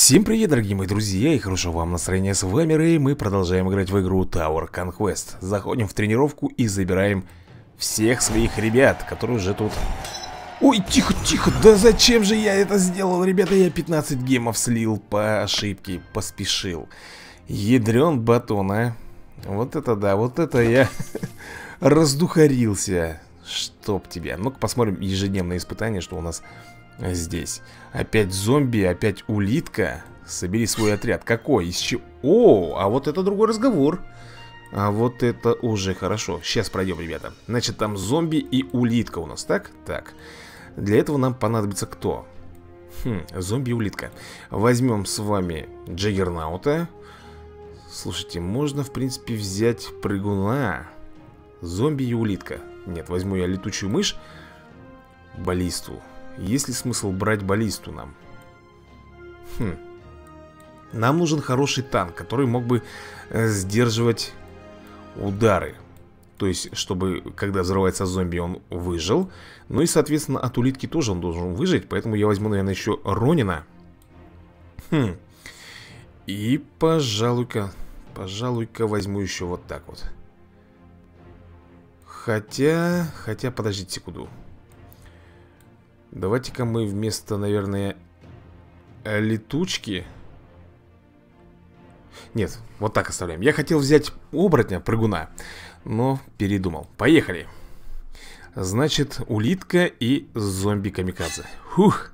Всем привет, дорогие мои друзья, и хорошего вам настроения. С вами Рэй, мы продолжаем играть в игру Tower Conquest. Заходим в тренировку и забираем всех своих ребят, которые уже тут... Ой, тихо, тихо, да зачем же я это сделал, ребята? Я 15 гемов слил по ошибке, поспешил. Ядрен батон, а. Вот это да, вот это я раздухарился. Чтоб тебя. Ну-ка посмотрим ежедневное испытание, что у нас здесь. Опять зомби, опять улитка. Собери свой отряд. Какой? Из чего? О, а вот это другой разговор. А вот это уже хорошо. Сейчас пройдем, ребята. Значит, там зомби и улитка у нас, так? Так. Для этого нам понадобится кто? Зомби и улитка. Возьмем с вами Джаггернаута. Слушайте, можно, в принципе, взять прыгуна. Зомби и улитка. Нет, возьму я летучую мышь. Баллисту. Есть ли смысл брать баллисту нам? Нам нужен хороший танк, который мог бы сдерживать удары. То есть, чтобы, когда взрывается зомби, он выжил. Ну и, соответственно, от улитки тоже он должен выжить. Поэтому я возьму, наверное, еще Ронина. И, пожалуй-ка возьму еще вот так вот. Хотя, подождите секунду. Давайте-ка мы вместо, наверное, летучки... Нет, вот так оставляем. Я хотел взять оборотня, прыгуна, но передумал. Поехали. Значит, улитка и зомби-камикадзе. Фух.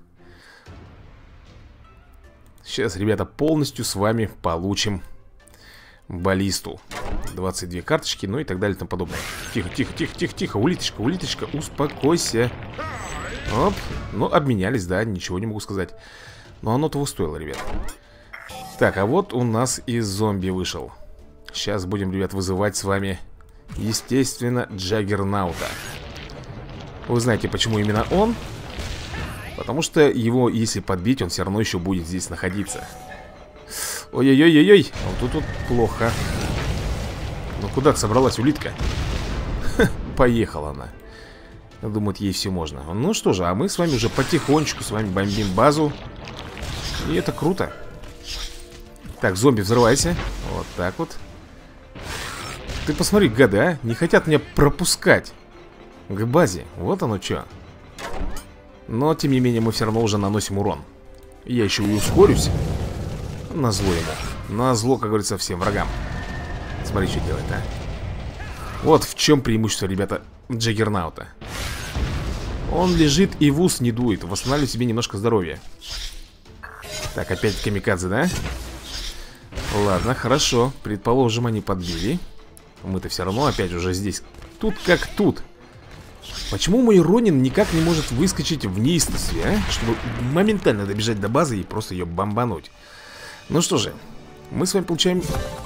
Сейчас, ребята, полностью с вами получим баллисту. 22 карточки, ну и так далее и тому подобное. Тихо, тихо, тихо, тихо, тихо. Улиточка, улиточка, успокойся. Оп, ну обменялись, да, ничего не могу сказать. Но оно того стоило, ребят. Так, а вот у нас и зомби вышел. Сейчас будем, ребят, вызывать с вами, естественно, Джаггернаута. Вы знаете, почему именно он? Потому что его, если подбить, он все равно еще будет здесь находиться. Ой-ой-ой-ой-ой, вот тут плохо. Ну куда ты собралась, улитка? Поехала она. Думают, ей все можно. Ну что же, а мы с вами уже потихонечку с вами бомбим базу. И это круто. Так, зомби, взрывайся. Вот так вот. Ты посмотри, гады, а. Не хотят меня пропускать к базе. Вот оно что. Но, тем не менее, мы все равно уже наносим урон. Я еще и ускорюсь. Назло ему. Назло, как говорится, всем врагам. Смотри, что делает, а. Вот в чем преимущество, ребята, Джаггернаута. Он лежит и в ус не дует. Восстанавливает себе немножко здоровья. Так, опять камикадзе, да? Ладно, хорошо. Предположим, они подбили. Мы-то все равно опять уже здесь. Тут как тут. Почему мой Ронин никак не может выскочить в неистовстве, а? Чтобы моментально добежать до базы и просто ее бомбануть. Ну что же, мы с вами получаем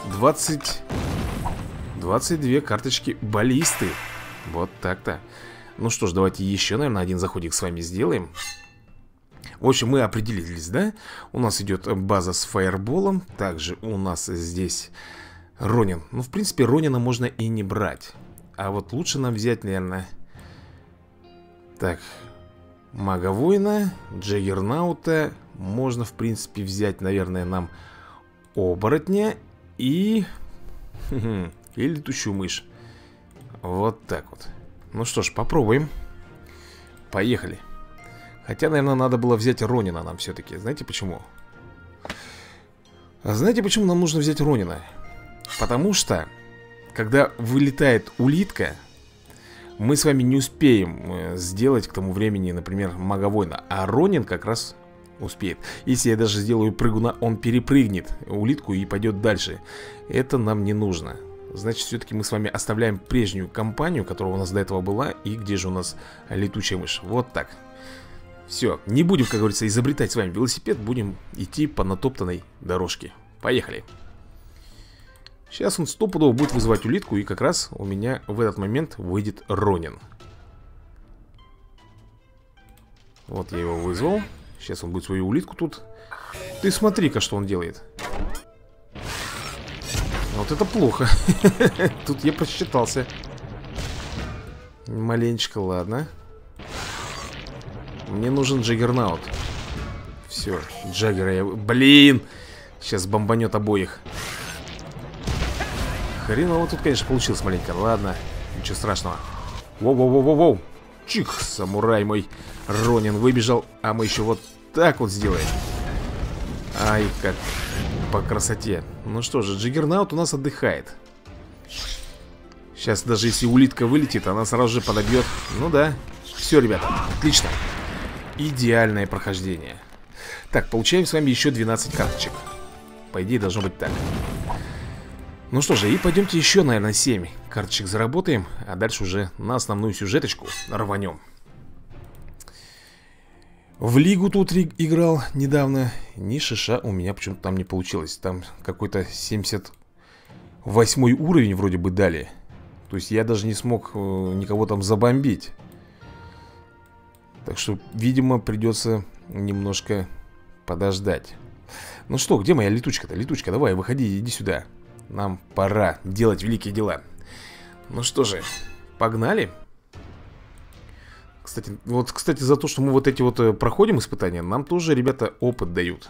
22 карточки баллисты. Вот так-то. Ну что ж, давайте еще, наверное, один заходик с вами сделаем. В общем, мы определились, да? У нас идет база с фаерболом. Также у нас здесь Ронин. Ну, в принципе, Ронина можно и не брать. А вот лучше нам взять, наверное... Так, мага-воина, Джаггернаута. Можно, в принципе, взять, наверное, нам оборотня и... и летучую мышь. Вот так вот. Ну что ж, попробуем. Поехали. Хотя, наверное, надо было взять Ронина нам все-таки. Знаете почему? Знаете, почему нам нужно взять Ронина? Потому что, когда вылетает улитка, мы с вами не успеем сделать к тому времени, например, мага-воина. А Ронин как раз успеет. Если я даже сделаю прыгуна, он перепрыгнет улитку и пойдет дальше. Это нам не нужно. Значит, все-таки мы с вами оставляем прежнюю компанию, которая у нас до этого была. И где же у нас летучая мышь? Вот так. Все, не будем, как говорится, изобретать с вами велосипед. Будем идти по натоптанной дорожке. Поехали. Сейчас он стопудово будет вызывать улитку. И как раз у меня в этот момент выйдет Ронин. Вот я его вызвал. Сейчас он будет свою улитку тут. Ты смотри-ка, что он делает. Вот это плохо. Тут я просчитался. Маленечко, ладно. Мне нужен Джаггернаут. Все, Джаггера я... Блин! Сейчас бомбанет обоих. Хреново тут, конечно, получилось маленько. Ладно, ничего страшного. Воу-воу-воу-воу-воу. Чих, самурай мой Ронин выбежал. А мы еще вот так вот сделаем. Ай, как по красоте. Ну что же, Джаггернаут у нас отдыхает. Сейчас даже если улитка вылетит, она сразу же подобьет. Ну да. Все, ребята, отлично. Идеальное прохождение. Так, получаем с вами еще 12 карточек. По идее должно быть так. Ну что же, и пойдемте еще, наверное, 7 карточек заработаем. А дальше уже на основную сюжеточку рванем. В лигу тут играл недавно. Ни шиша у меня почему-то там не получилось. Там какой-то 78 уровень вроде бы дали. То есть я даже не смог никого там забомбить. Так что, видимо, придется немножко подождать. Ну что, где моя летучка-то? Летучка, давай, выходи, иди сюда. Нам пора делать великие дела. Ну что же, погнали. Кстати, за то, что мы вот эти вот проходим испытания, нам тоже, ребята, опыт дают.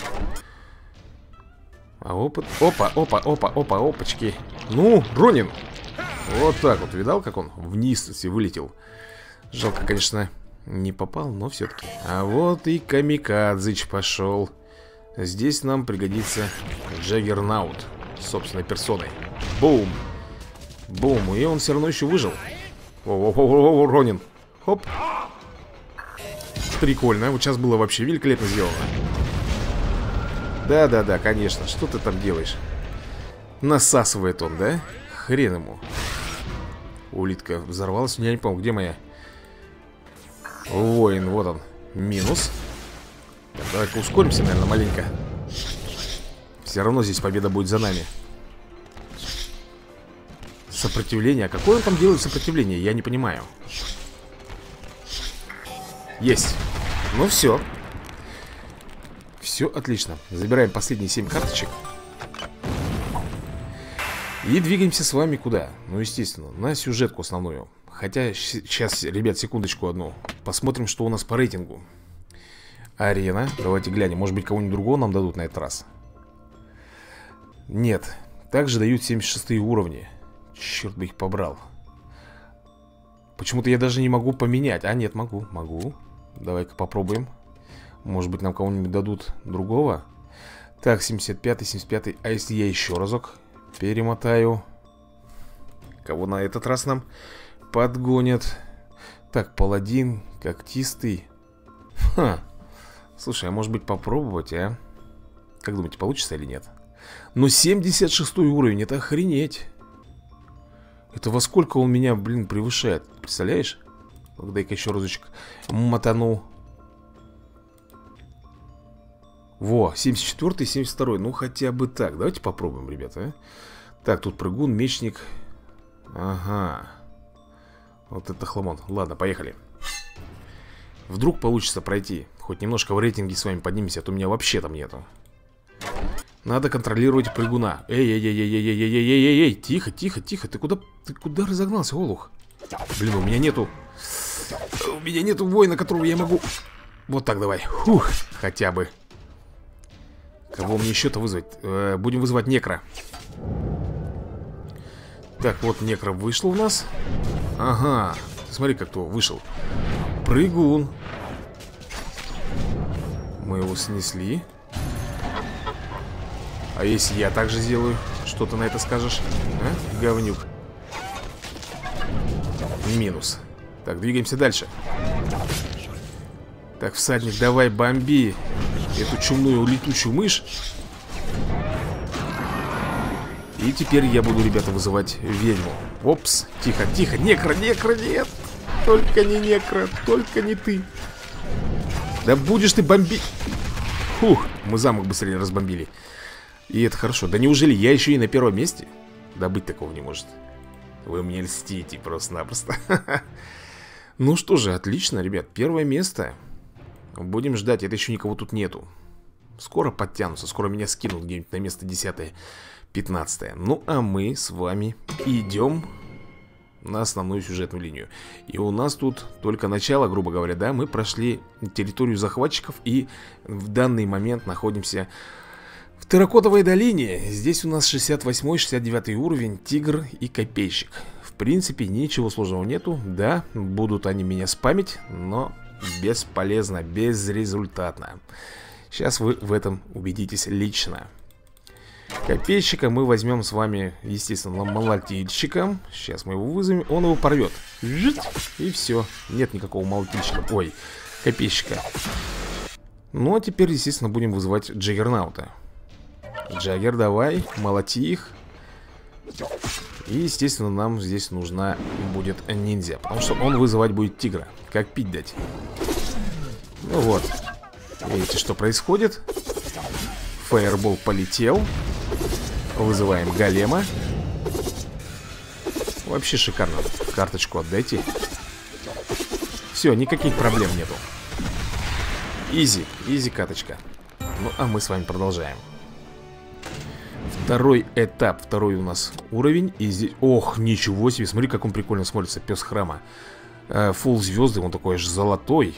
А опыт... Опа, опа, опа, опа, опачки. Ну, Ронин. Вот так вот, видал, как он вниз вылетел. Жалко, конечно, не попал, но все-таки. А вот и Камикадзыч пошел. Здесь нам пригодится Джаггернаут собственной персоной. Бум. Бум, и он все равно еще выжил. О-о-о-о-о, Ронин. Хоп. Прикольно, вот сейчас было вообще великолепно сделано. Да-да-да, конечно, что ты там делаешь? Насасывает он, да? Хрен ему. Улитка взорвалась, я не помню, где моя? Воин, вот он, минус. Так, давай-ка ускоримся, наверное, маленько. Все равно здесь победа будет за нами. Сопротивление, а какое он там делает сопротивление, я не понимаю. Есть. Ну все. Все отлично. Забираем последние 7 карточек. И двигаемся с вами куда? Ну, естественно, на сюжетку основную. Хотя сейчас, ребят, секундочку одну. Посмотрим, что у нас по рейтингу. Арена. Давайте глянем. Может быть, кого-нибудь другого нам дадут на этот раз. Нет. Также дают 76 уровни. Черт бы их побрал. Почему-то я даже не могу поменять. А, нет, могу, могу. Давай-ка попробуем. Может быть, нам кого-нибудь дадут другого. Так, 75-й, 75-й. А если я еще разок перемотаю? Кого на этот раз нам подгонят? Так, паладин, когтистый. Ха. Слушай, а может быть попробовать, а? Как думаете, получится или нет? Но 76 уровень, это охренеть. Это во сколько он меня, блин, превышает? Представляешь? Дай-ка еще разочек мотану. Во, 74-й, 72-й. Ну, хотя бы так. Давайте попробуем, ребята, а? Так, тут прыгун, мечник. Ага. Вот это хламон. Ладно, поехали. Вдруг получится пройти. Хоть немножко в рейтинге с вами поднимемся, а то у меня вообще там нету. Надо контролировать прыгуна. Эй-эй-эй-эй-эй-эй-эй-эй-эй. Тихо, тихо, тихо. Ты куда разогнался, олух? Блин, у меня нету воина, которого я могу... Вот так давай. Фух, хотя бы. Кого мне еще-то вызвать? Будем вызывать некро. Так, вот некро вышел у нас. Ага. Смотри, как кто вышел. Прыгун. Мы его снесли. А если я так же сделаю? Что ты на это скажешь? А? Говнюк. Минус. Так, двигаемся дальше. Так, всадник, давай бомби эту чумную летучую мышь. И теперь я буду, ребята, вызывать ведьму. Опс, тихо, тихо, некро, некро, нет. Только не некро, только не ты. Да будешь ты бомбить. Фух, мы замок быстрее разбомбили. И это хорошо. Да неужели я еще и на первом месте? Да быть такого не может. Вы мне льстите просто-напросто. Ну что же, отлично, ребят. Первое место. Будем ждать, это еще никого тут нету. Скоро подтянутся, скоро меня скинут где-нибудь на место 10-15. Ну а мы с вами идем на основную сюжетную линию. И у нас тут только начало, грубо говоря, да. Мы прошли территорию захватчиков и в данный момент находимся в Терракотовой долине. Здесь у нас 68-69 уровень, тигр и копейщик. В принципе, ничего сложного нету. Да, будут они меня спамить, но бесполезно, безрезультатно. Сейчас вы в этом убедитесь лично. Копейщика мы возьмем с вами, естественно, молотильщиком. Сейчас мы его вызовем, он его порвет. И все, нет никакого молотильщика. Ой, копейщика. Ну а теперь, естественно, будем вызывать Джаггернаута. Джаггер, давай, молоти их. И, естественно, нам здесь нужна будет ниндзя, потому что он вызывать будет тигра. Как пить дать. Ну вот. Видите, что происходит? Фаербол полетел. Вызываем голема. Вообще шикарно. Карточку отдайте. Все, никаких проблем нету. Изи, изи каточка. Ну, а мы с вами продолжаем. Второй этап, второй у нас уровень. И здесь... Ох, ничего себе, смотри, как он прикольно смотрится, пес храма. Фулл звезды, он такой аж золотой.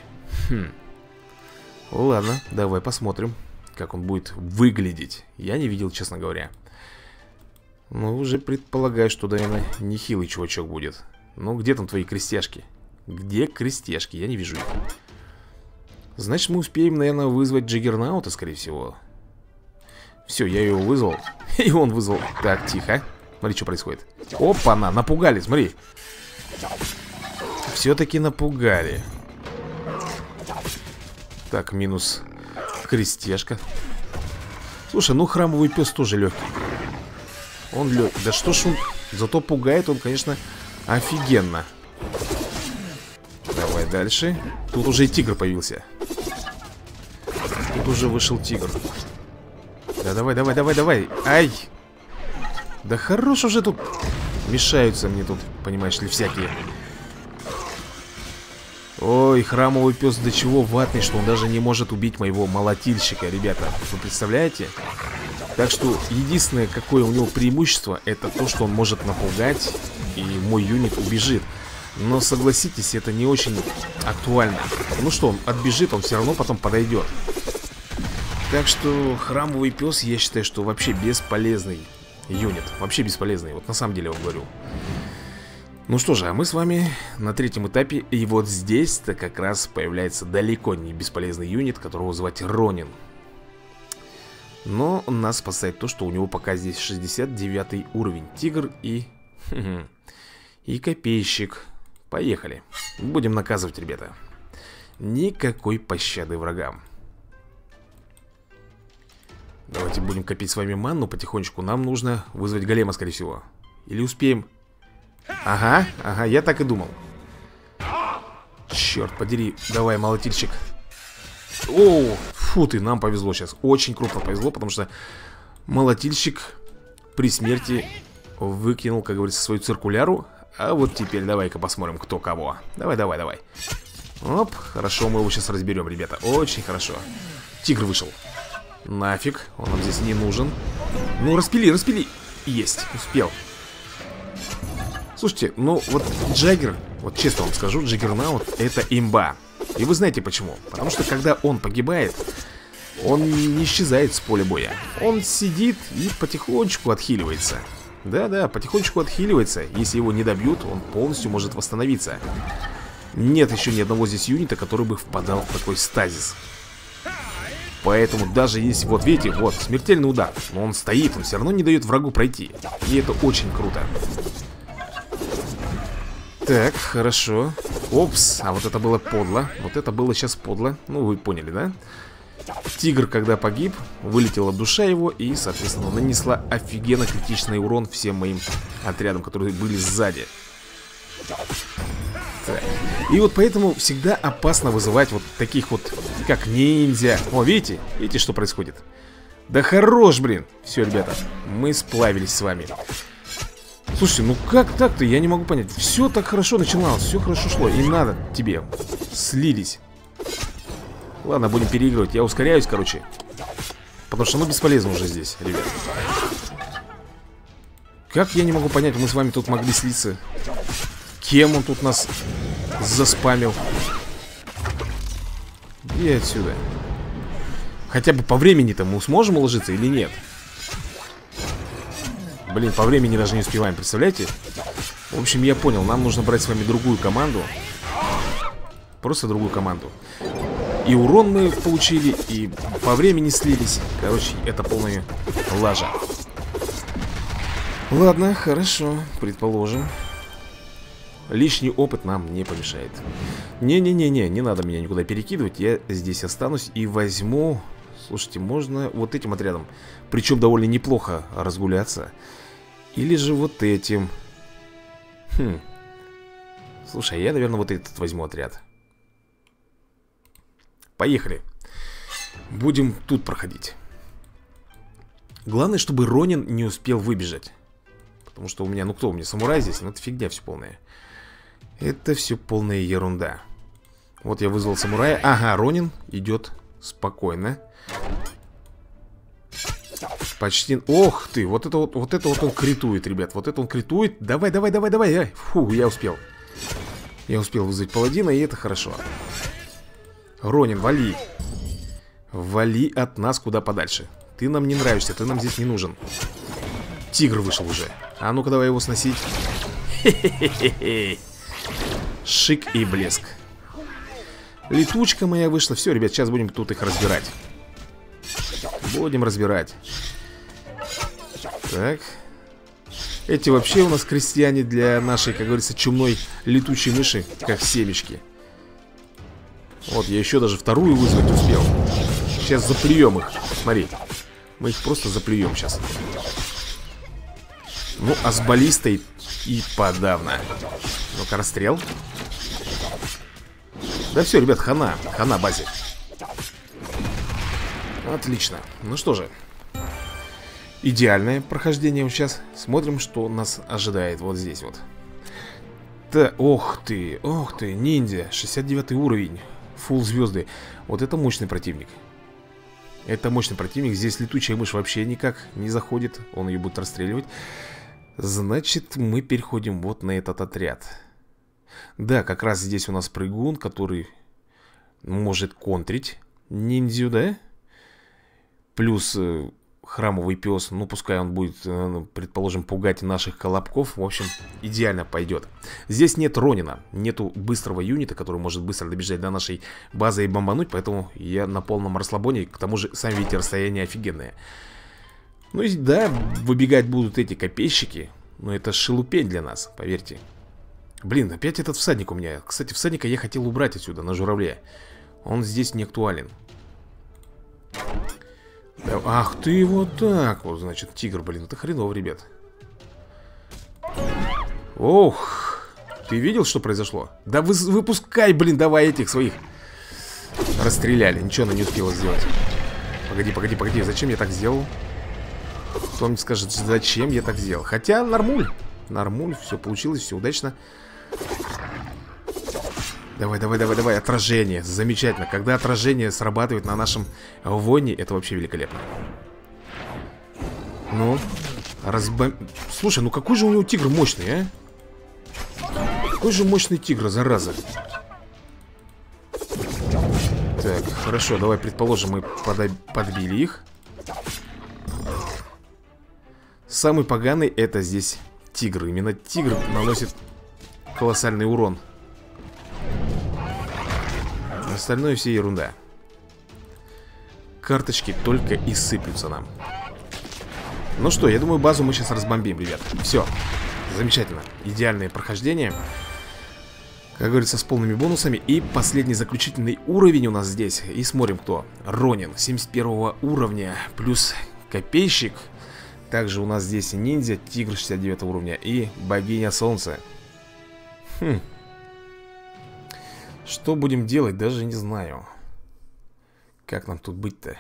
Ладно, давай посмотрим, как он будет выглядеть. Я не видел, честно говоря. Ну, уже предполагаю, что, наверное, нехилый чувачок будет. Ну, где там твои крестяшки? Где крестяшки? Я не вижу их. Значит, мы успеем, наверное, вызвать Джаггернаута, скорее всего. Все, я его вызвал. И он вызвал. Так, тихо. Смотри, что происходит. Опа-на, напугали, смотри. Все-таки напугали. Так, минус крестяшка. Слушай, ну храмовый пес тоже легкий. Он легкий. Да что ж он... Зато пугает он, конечно, офигенно. Давай дальше. Тут уже и тигр появился. Тут уже вышел тигр. Да давай, давай, давай, давай. Ай! Да хорош уже тут. Мешаются мне тут, понимаешь ли, всякие. Ой, храмовый пес до чего ватный, что он даже не может убить моего молотильщика, ребята. Вы представляете? Так что единственное, какое у него преимущество, это то, что он может напугать, и мой юнит убежит. Но согласитесь, это не очень актуально. Ну что, он отбежит, он все равно потом подойдет. Так что храмовый пес, я считаю, что вообще бесполезный юнит. Вообще бесполезный, вот на самом деле я вам говорю. Ну что же, а мы с вами на третьем этапе. И вот здесь-то как раз появляется далеко не бесполезный юнит, которого звать Ронин. Но нас спасает то, что у него пока здесь 69 уровень. Тигр и... и копейщик. Поехали. Будем наказывать, ребята. Никакой пощады врагам. Давайте будем копить с вами манну потихонечку. Нам нужно вызвать голема, скорее всего. Или успеем? Ага, ага, я так и думал. Черт подери, давай, молотильщик. О, фу ты, нам повезло сейчас. Очень крупно повезло, потому что молотильщик при смерти выкинул, как говорится, свою циркуляру. А вот теперь давай-ка посмотрим, кто кого. Давай, давай, давай. Оп, хорошо, мы его сейчас разберем, ребята. Очень хорошо. Тигр вышел. Нафиг, он нам здесь не нужен. Ну, распили, распили. Есть, успел. Слушайте, ну вот Джаггер, вот честно вам скажу, Джаггернаут это имба. И вы знаете почему? Потому что когда он погибает, он не исчезает с поля боя. Он сидит и потихонечку отхиливается. Да-да, потихонечку отхиливается. Если его не добьют, он полностью может восстановиться. Нет еще ни одного здесь юнита, который бы впадал в такой стазис. Поэтому даже если, вот видите, вот, смертельный удар, но он стоит, он все равно не дает врагу пройти. И это очень круто. Так, хорошо. Опс, а вот это было подло. Вот это было сейчас подло. Ну, вы поняли, да? Тигр, когда погиб, вылетела душа его и, соответственно, нанесла офигенно критичный урон всем моим отрядам, которые были сзади. Так. И вот поэтому всегда опасно вызывать вот таких вот, как ниндзя. О, видите? Видите, что происходит? Да хорош, блин. Все, ребята, мы сплавились с вами. Слушайте, ну как так-то? Я не могу понять. Все так хорошо начиналось, все хорошо шло. И надо тебе. Слились. Ладно, будем переигрывать. Я ускоряюсь, короче. Потому что, ну, бесполезно уже здесь, ребят. Как я не могу понять, мы с вами тут могли слиться. Кем он тут нас заспамил? И отсюда. Хотя бы по времени-то мы сможем уложиться или нет? Блин, по времени даже не успеваем, представляете? В общем, я понял, нам нужно брать с вами другую команду. Просто другую команду. И урон мы получили, и по времени слились. Короче, это полная лажа. Ладно, хорошо, предположим. Лишний опыт нам не помешает. Не-не-не-не, не надо меня никуда перекидывать. Я здесь останусь и возьму... Слушайте, можно вот этим отрядом, причем довольно неплохо разгуляться. Или же вот этим. Слушай, я, наверное, вот этот возьму отряд. Поехали. Будем тут проходить. Главное, чтобы Ронин не успел выбежать. Потому что у меня, ну кто у меня, самурай здесь? Ну это фигня все полная. Это все полная ерунда. Вот я вызвал самурая. Ага, Ронин идет спокойно. Почти... Ох ты, вот это вот он критует, ребят. Вот это он критует. Давай, давай, давай, давай. Фу, я успел. Я успел вызвать паладина, и это хорошо. Ронин, вали. Вали от нас куда подальше. Ты нам не нравишься, ты нам здесь не нужен. Тигр вышел уже. А ну-ка давай его сносить. Хе-хе-хе-хе. Шик и блеск. Летучка моя вышла. Все, ребят, сейчас будем тут их разбирать. Будем разбирать. Так. Эти вообще у нас крестьяне для нашей, как говорится, чумной летучей мыши, как семечки. Вот, я еще даже вторую вызвать успел. Сейчас заплюем их. Смотри. Мы их просто заплюем сейчас. Ну, а с баллистой и подавно. Ну-ка, расстрел. Да все, ребят, хана. Хана базе. Отлично. Ну что же. Идеальное прохождение сейчас. Смотрим, что нас ожидает вот здесь вот. Ох ты, ниндзя. 69 уровень. Фулл звезды. Вот это мощный противник. Это мощный противник. Здесь летучая мышь вообще никак не заходит. Он ее будет расстреливать. Значит, мы переходим вот на этот отряд. Да, как раз здесь у нас прыгун, который может контрить ниндзю, да? Плюс храмовый пес. Ну, пускай он будет, предположим, пугать наших колобков. В общем, идеально пойдет. Здесь нет Ронина. Нету быстрого юнита, который может быстро добежать до нашей базы и бомбануть. Поэтому я на полном расслабоне. К тому же, сами видите, расстояние офигенное. Ну и да, выбегать будут эти копейщики. Но это шелупень для нас, поверьте. Блин, опять этот всадник у меня. Кстати, всадника я хотел убрать отсюда, на журавле. Он здесь не актуален. Да, ах ты, вот так вот, значит, тигр, блин, это хреново, ребят. Ох, ты видел, что произошло? Да выпускай, блин, давай этих своих. Расстреляли, ничего она не успела сделать. Погоди, погоди, погоди, зачем я так сделал? Кто мне скажет, зачем я так сделал? Хотя нормуль. Нормуль, все получилось, все удачно. Давай, давай, давай, давай, отражение. Замечательно. Когда отражение срабатывает на нашем воине, это вообще великолепно. Ну, Слушай, ну какой же у него тигр мощный, а? Какой же мощный тигр, зараза. Так, хорошо, давай предположим, мы подбили их. Самый поганый это здесь тигр. Именно тигр наносит колоссальный урон. Остальное все ерунда. Карточки только и сыплются нам. Ну что, я думаю, базу мы сейчас разбомбим, ребят. Все, замечательно. Идеальное прохождение. Как говорится, с полными бонусами. И последний заключительный уровень у нас здесь. И смотрим, кто. Ронин, 71 уровня. Плюс копейщик. Также у нас здесь ниндзя, тигр 69 уровня. И богиня солнца. Что будем делать, даже не знаю. Как нам тут быть-то?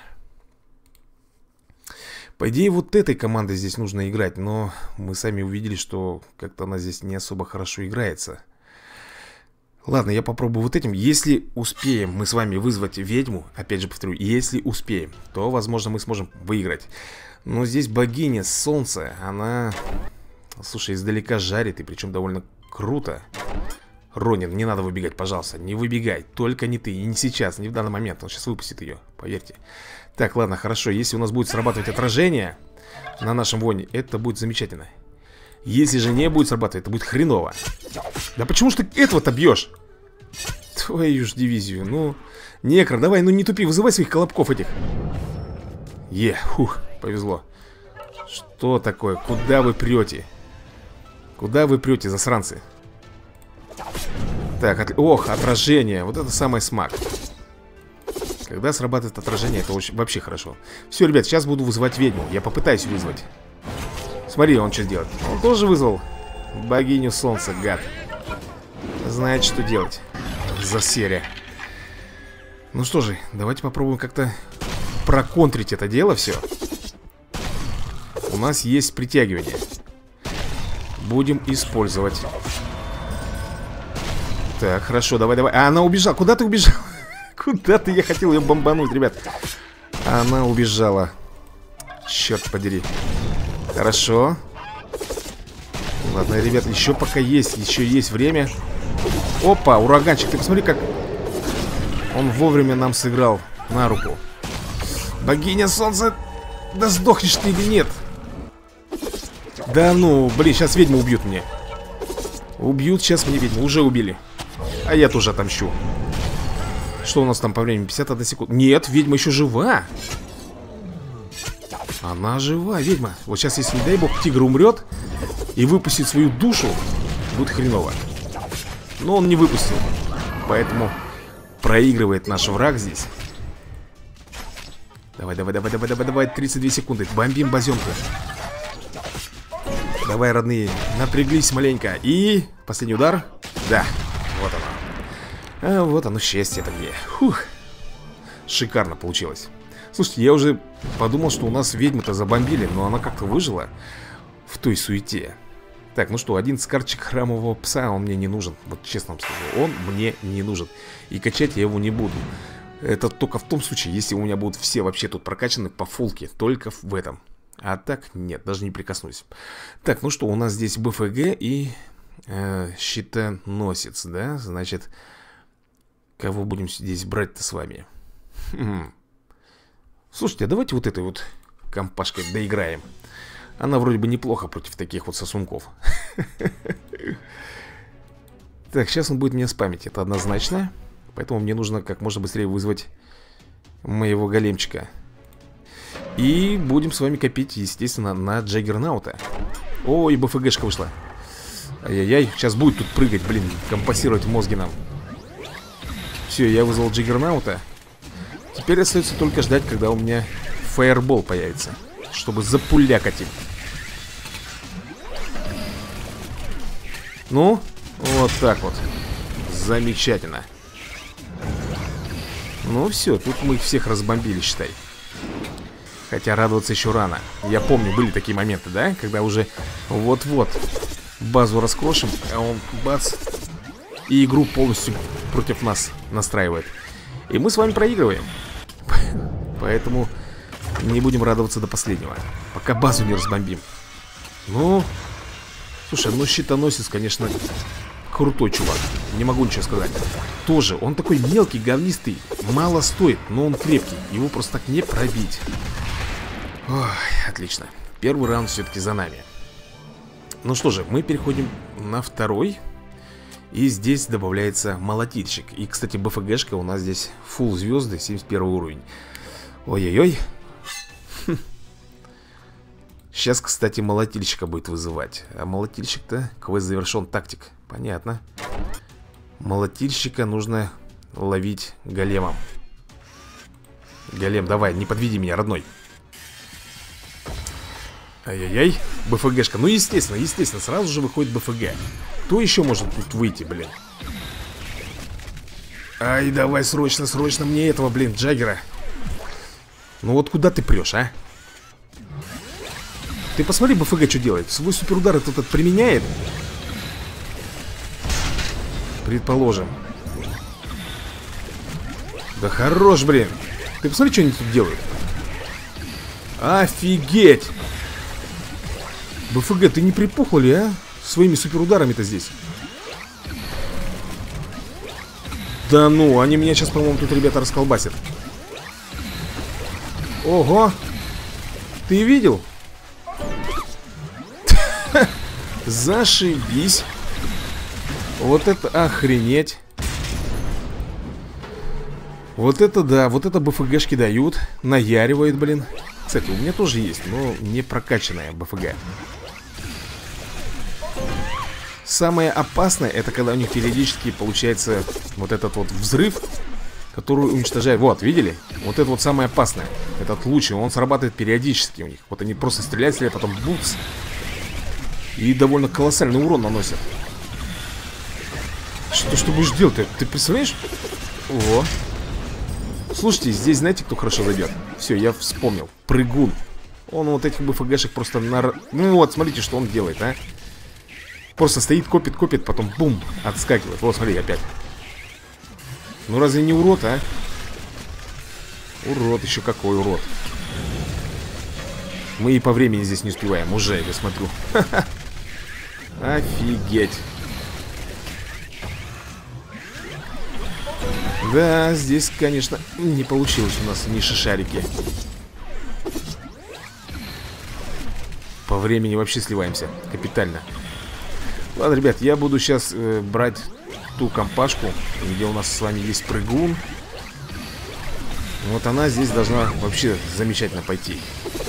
По идее, вот этой командой здесь нужно играть. Но мы сами увидели, что как-то она здесь не особо хорошо играется. Ладно, я попробую вот этим. Если успеем мы с вами вызвать ведьму, опять же повторю, если успеем, то, возможно, мы сможем выиграть. Но здесь богиня солнца, она, слушай, издалека жарит, и причем довольно Круто. Ронин, не надо выбегать, пожалуйста. Не выбегай, только не ты. И не сейчас, не в данный момент. Он сейчас выпустит ее, поверьте. Так, ладно, хорошо. Если у нас будет срабатывать отражение на нашем воне, это будет замечательно. Если же не будет срабатывать, это будет хреново. Да почему ж ты этого-то бьешь? Твою ж дивизию. Ну, Некро, давай, ну не тупи, вызывай своих колобков этих. Фух, повезло. Что такое? Куда вы прете? Куда вы прете, засранцы? Так, ох, отражение. Вот это самый смак. Когда срабатывает отражение, это очень, вообще хорошо. Все, ребят, сейчас буду вызывать ведьму. Я попытаюсь вызвать. Смотри, он что делает. Он тоже вызвал богиню солнца, гад. Знает, что делать. За серия. Ну что же, давайте попробуем как-то проконтрить это дело все. У нас есть притягивание. Будем использовать. Так, хорошо, давай. А, она убежала. Куда ты убежала? Куда ты? Я хотел ее бомбануть, ребят. Она убежала. Черт подери. Хорошо. Ладно, ребят, еще пока есть. Еще есть время. Опа, ураганчик. Ты посмотри, как он вовремя нам сыграл на руку. Богиня солнца. Да сдохнешь ты или нет? Да ну, блин, сейчас ведьму убьют мне. Убьют сейчас мне ведьму. Уже убили. А я тоже отомщу. Что у нас там по времени? 51 секунда. Нет, ведьма еще жива. Она жива, ведьма. Вот сейчас, если, не дай бог, тигр умрет и выпустит свою душу, будет хреново. Но он не выпустил. Поэтому проигрывает наш враг здесь. Давай, давай, давай, давай, давай, давай. 32 секунды. Бомбим базенку. Давай, родные, напряглись маленько. И последний удар. Да, вот оно. А вот оно, счастье это где. Фух. Шикарно получилось. Слушайте, я уже подумал, что у нас ведьму-то забомбили, но она как-то выжила в той суете. Так, ну что, один карточек храмового пса, он мне не нужен. Вот честно вам скажу, он мне не нужен. И качать я его не буду. Это только в том случае, если у меня будут все вообще тут прокачаны по фулке. Только в этом. А так нет, даже не прикоснусь. Так, ну что, у нас здесь БФГ и щитоносец, да? Значит, кого будем здесь брать-то с вами? Слушайте, а давайте вот этой вот компашкой доиграем. Она вроде бы неплохо против таких вот сосунков. Так, сейчас он будет меня спамить, это однозначно. Поэтому мне нужно как можно быстрее вызвать моего големчика. И будем с вами копить, естественно, на Джаггернаута. Ой, БФГшка вышла. Ай-яй-яй, сейчас будет тут прыгать, блин, компасировать мозги нам. Все, я вызвал Джаггернаута. Теперь остается только ждать, когда у меня фаербол появится, чтобы запулякать им. Ну, вот так вот. Замечательно. Ну все, тут мы их всех разбомбили, считай. Хотя радоваться еще рано. Я помню, были такие моменты, да? Когда уже вот-вот базу раскрошим, а он бац, и игру полностью против нас настраивает. И мы с вами проигрываем. Поэтому не будем радоваться до последнего, пока базу не разбомбим. Ну, слушай, ну щитоносец, конечно, крутой чувак. Не могу ничего сказать. Тоже, он такой мелкий, говнистый. Мало стоит, но он крепкий. Его просто так не пробить. Ой, отлично. Первый раунд все-таки за нами. Ну что же, мы переходим на второй. И здесь добавляется молотильщик. И, кстати, БФГшка у нас здесь фулл звезды, 71 уровень. Ой-ой-ой. Сейчас, кстати, молотильщика будет вызывать. А молотильщик-то, квест завершен, тактик. Понятно. Молотильщика нужно ловить големом. Голем, давай, не подведи меня, родной. Ай-яй-яй, БФГшка. Ну, естественно, сразу же выходит БФГ. Кто еще может тут выйти, блин? Ай, давай, срочно мне этого, блин, Джаггера. Ну вот куда ты прешь, а? Ты посмотри, БФГ что делает. Свой суперудар этот применяет. Предположим. Да хорош, блин. Ты посмотри, что они тут делают. Офигеть. БФГ, ты не припухла ли, а? Своими суперударами-то здесь. Да ну, они меня сейчас, по-моему, тут, ребята, расколбасят. Ого! Ты видел? Зашибись. Вот это охренеть. Вот это да, вот это БФГшки дают. Наяривает, блин. Кстати, у меня тоже есть, но не прокачанная БФГ. Самое опасное, это когда у них периодически получается вот этот вот взрыв, который уничтожает. Вот, видели? Вот это вот самое опасное. Этот луч, он срабатывает периодически у них. Вот они просто стреляют, потом букс. И довольно колоссальный урон наносят. Что будешь делать? Ты представляешь? О. Слушайте, здесь знаете, кто хорошо зайдет? Все, я вспомнил. Прыгун. Он вот этих БФГшек просто Ну вот, смотрите, что он делает, а. Просто стоит, копит, потом бум, отскакивает. Вот, смотри, опять. Ну разве не урод, а? Урод, еще какой урод. Мы и по времени здесь не успеваем. Уже, я смотрю. Офигеть. Да, здесь, конечно, не получилось у нас ни шишарики. По времени вообще сливаемся. Капитально. Ладно, ребят, я буду сейчас брать ту компашку, где у нас с вами есть прыгун. Вот она здесь должна вообще замечательно пойти.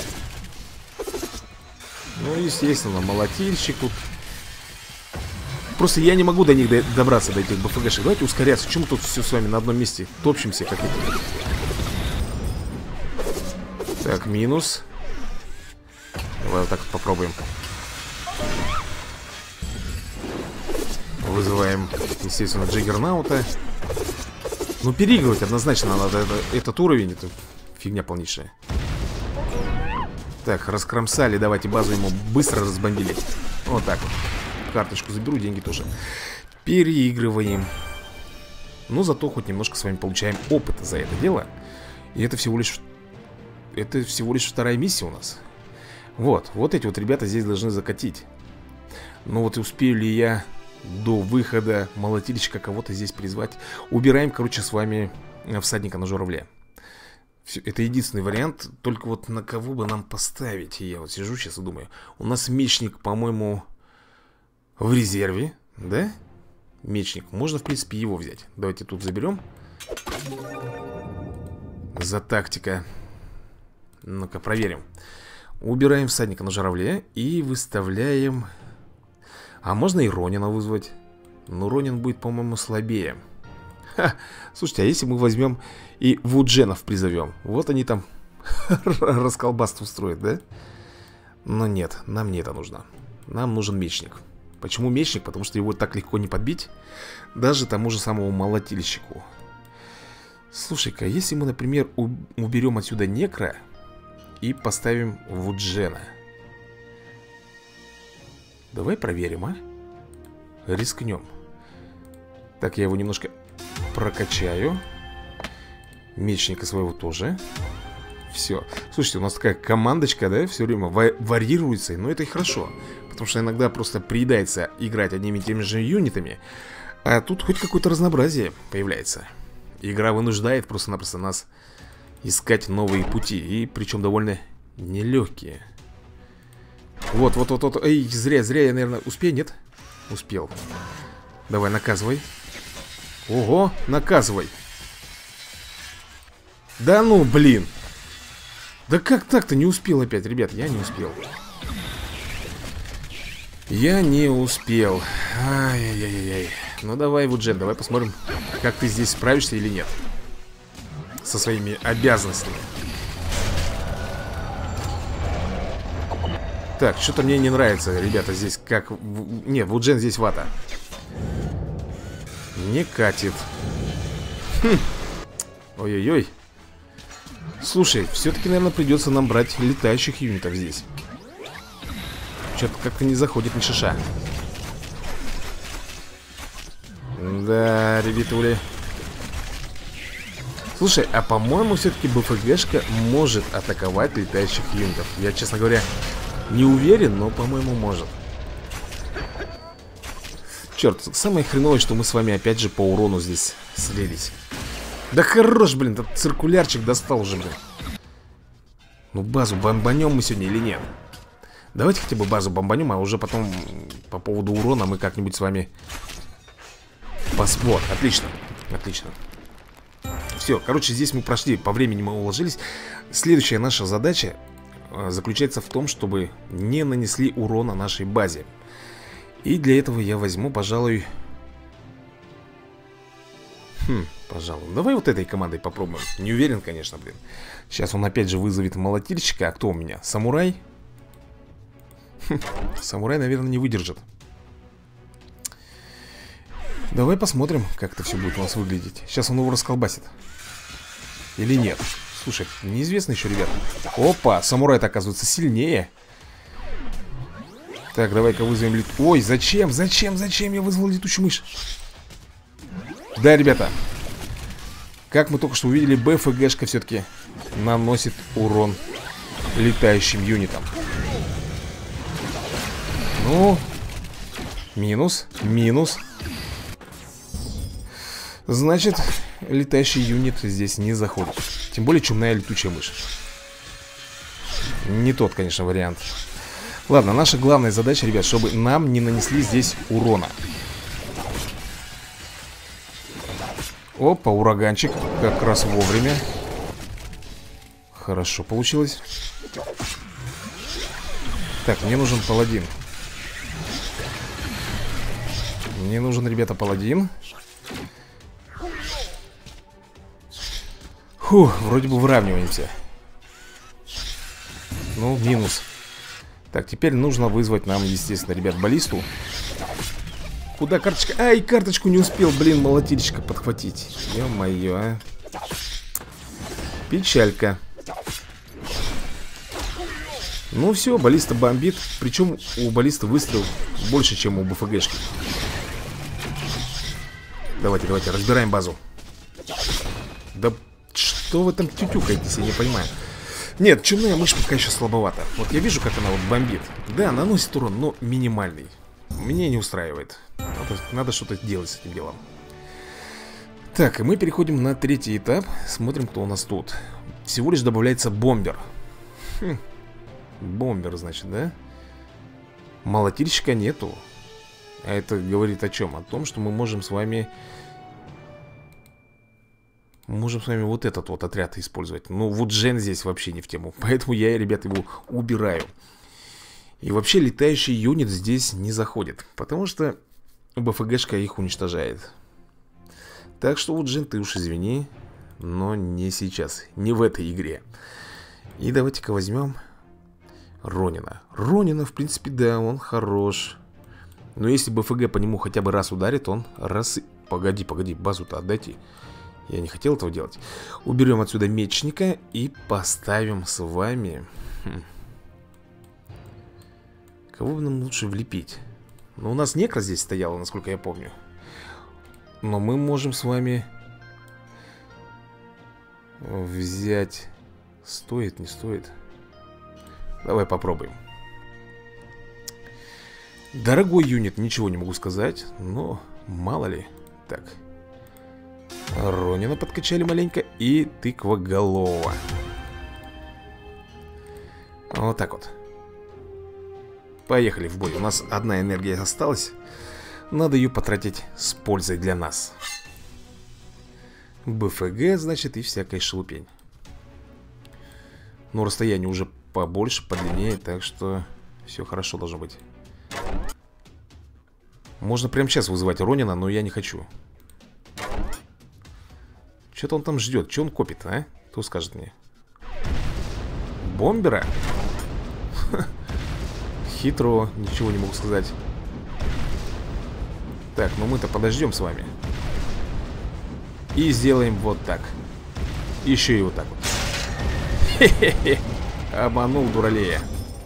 Ну, естественно, молотильщик тут. Просто я не могу до них добраться, до этих БФГшек. Давайте ускоряться. Почему мы тут все с вами на одном месте топчемся, как это? Так, минус. Давай вот так вот попробуем. Вызываем, естественно, Джиггернаута. Ну, переигрывать однозначно надо этот уровень. Это фигня полнейшая. Так, раскромсали. Давайте базу ему быстро разбомбили. Вот так вот. Карточку заберу, деньги тоже. Переигрываем. Но зато хоть немножко с вами получаем опыта за это дело. И это всего лишь... Это всего лишь вторая миссия у нас. Вот эти вот ребята здесь должны закатить. Ну вот и успею ли я до выхода молотильщика кого-то здесь призвать. Убираем, короче, с вами всадника на журавле. Все, это единственный вариант. Только вот на кого бы нам поставить? Я вот сижу сейчас и думаю. У нас мечник, по-моему, в резерве, да? Мечник. Можно, в принципе, его взять. Давайте тут заберем. За тактика. Ну-ка, проверим. Убираем всадника на журавле и выставляем... А можно и Ронина вызвать? Но Ронин будет, по-моему, слабее. Ха, слушайте, а если мы возьмем и вудженов призовем? Вот они там расколбасство устроят, да? Но нет, нам не это нужно. Нам нужен мечник. Почему мечник? Потому что его так легко не подбить. Даже тому же самому молотильщику. Слушай-ка, если мы, например, уберем отсюда некро и поставим вуджена. Давай проверим, а? Рискнем. Так, я его немножко прокачаю. Мечника своего тоже. Все. Слушайте, у нас такая командочка, да, все время варьируется. Но это и хорошо. Потому что иногда просто приедается играть одними и теми же юнитами. А тут хоть какое-то разнообразие появляется. Игра вынуждает просто-напросто нас искать новые пути. И причем довольно нелегкие. Вот. Эй, зря я, наверное, успею, нет? Успел. Давай, наказывай. Ого, наказывай. Да ну, блин. Да как так-то не успел опять, ребят? Я не успел. Я не успел. Ай-яй-яй-яй. Ну давай, Вуджен, давай посмотрим, как ты здесь справишься или нет. Со своими обязанностями. Так, что-то мне не нравится, ребята, здесь как... Не, Вуджен здесь вата. Не катит. Хм. Ой-ой-ой. Слушай, все-таки, наверное, придется нам брать летающих юнитов здесь. Что-то как-то не заходит ни шиша. Да, ребятули. Слушай, а по-моему, все-таки БФГшка может атаковать летающих юнитов. Я, честно говоря, не уверен, но, по-моему, может. Черт, самое хреновое, что мы с вами опять же по урону здесь слились. Да хорош, блин, этот циркулярчик достал уже, блин. Ну базу бомбанем мы сегодня или нет? Давайте хотя бы базу бомбанем, а уже потом по поводу урона мы как-нибудь с вами... Вот, отлично, отлично. Все, короче, здесь мы прошли, по времени мы уложились. Следующая наша задача заключается в том, чтобы не нанесли урона нашей базе. И для этого я возьму, пожалуй... Пожалуй, давай вот этой командой попробуем. Не уверен, конечно, блин. Сейчас он опять же вызовет молотильщика. А кто у меня? Самурай? Самурай, наверное, не выдержит. Давай посмотрим, как это все будет у нас выглядеть. Сейчас он его расколбасит. Или нет? Слушай, неизвестно еще, ребят. Опа, самурай-то оказывается сильнее. Так, давай-ка вызовем Ой, зачем я вызвал летучую мышь? Да, ребята, как мы только что увидели, БФГшка все-таки наносит урон летающим юнитам. Ну, минус. Значит, летающий юнит здесь не заходит. Тем более чумная летучая мышь. Не тот, конечно, вариант. Ладно, наша главная задача, ребят, чтобы нам не нанесли здесь урона. Опа, ураганчик. Как раз вовремя. Хорошо получилось. Так, мне нужен паладин. Мне нужен, ребята, паладин. Фух, вроде бы выравниваемся. Ну, минус. Так, теперь нужно вызвать нам, естественно, ребят, баллисту. Куда карточка? Ай, карточку не успел, блин, молотильщика подхватить. Ё-моё, а. Печалька. Ну все, баллиста бомбит. Причем у баллиста выстрел больше, чем у БФГшки. Давайте, разбираем базу. Да что вы там тютюкаетесь, я не понимаю. Нет, чумная мышь пока еще слабовата. Вот я вижу, как она вот бомбит. Да, наносит урон, но минимальный. Меня не устраивает. Надо что-то делать с этим делом. Так, и мы переходим на третий этап. Смотрим, кто у нас тут. Всего лишь добавляется бомбер. Бомбер, значит, да? Молотильщика нету. А это говорит о чем? О том, что мы можем с вами... вот этот вот отряд использовать. Ну, вот Джен здесь вообще не в тему. Поэтому я, ребят, его убираю. И вообще летающий юнит здесь не заходит. Потому что БФГшка их уничтожает. Так что вот, Джен, ты уж извини, но не сейчас. Не в этой игре. И давайте-ка возьмем Ронина. Ронина, в принципе, да, он хорош. Но если БФГ по нему хотя бы раз ударит, он раз... Погоди, базу-то отдайте. Я не хотел этого делать. Уберем отсюда мечника и поставим с вами... Кого бы нам лучше влепить? Ну, у нас некро здесь стояло, насколько я помню. Но мы можем с вами взять... Стоит, не стоит? Давай попробуем. Дорогой юнит, ничего не могу сказать. Но мало ли. Так. Ронина подкачали маленько. И тыквоголова. Вот так вот. Поехали в бой. У нас одна энергия осталась. Надо ее потратить с пользой для нас. БФГ, значит, и всякая шелупень. Но расстояние уже побольше, подлиннее. Так что все хорошо должно быть. Можно прямо сейчас вызывать Ронина, но я не хочу. Что-то он там ждет. Что он копит, а? Кто скажет мне? Бомбера? Хитро, ничего не могу сказать. Так, ну мы-то подождем с вами. И сделаем вот так. Еще и вот так вот. Хе-хе-хе. Обманул дуралея.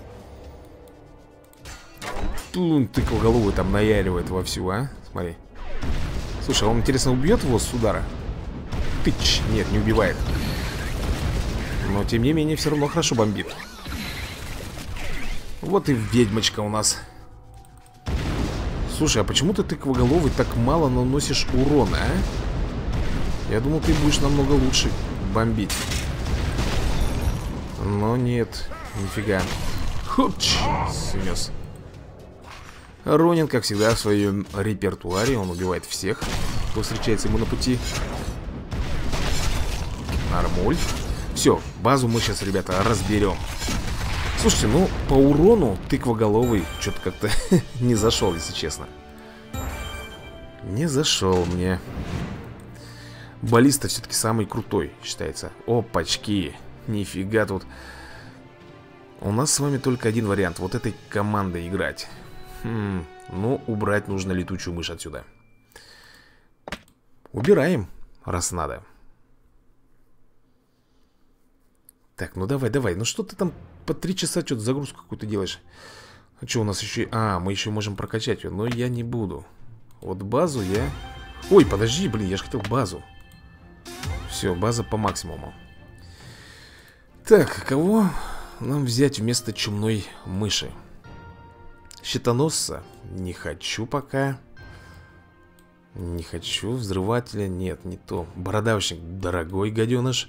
Тыквоголовый там наяривает вовсю, а? Смотри. Слушай, он, интересно, убьет его с удара? Тыч. Нет, не убивает. Но, тем не менее, все равно хорошо бомбит. Вот и ведьмочка у нас. Слушай, а почему ты тыквоголовый так мало наносишь урона, а? Я думал, ты будешь намного лучше бомбить. Но нет, нифига. Хопч, снес. Ронин, как всегда, в своем репертуаре. Он убивает всех, кто встречается ему на пути. Нормуль. Все, базу мы сейчас, ребята, разберем. Слушайте, ну, по урону тыквоголовый что-то как-то не зашел, если честно. Не зашел мне. Баллиста все-таки самый крутой, считается. Опачки. Нифига тут. У нас с вами только один вариант. Вот этой командой играть. Ну, убрать нужно летучую мышь отсюда. Убираем, раз надо. Так, ну давай, давай. Ну что ты там по 3 часа что-то загрузку какую-то делаешь? А что у нас еще? А, мы еще можем прокачать ее. Но я не буду. Вот базу я... Ой, подожди, блин, я же хотел базу. Все, база по максимуму. Так, кого нам взять вместо чумной мыши? Щитоносца? Не хочу пока. Не хочу. Взрывателя? Нет, не то. Бородавочник, дорогой гаденыш.